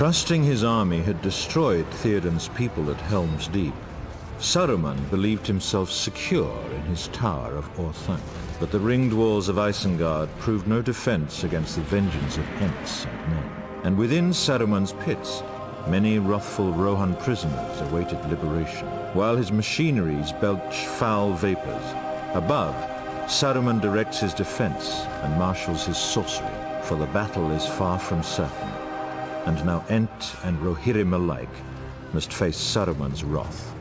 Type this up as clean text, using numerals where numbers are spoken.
Trusting his army had destroyed Theoden's people at Helm's Deep, Saruman believed himself secure in his tower of Orthanc. But the ringed walls of Isengard proved no defense against the vengeance of Ents and men. And within Saruman's pits, many wrathful Rohan prisoners awaited liberation, while his machineries belch foul vapors. Above, Saruman directs his defense and marshals his sorcery, for the battle is far from certain. And now Ent and Rohirrim alike must face Saruman's wrath.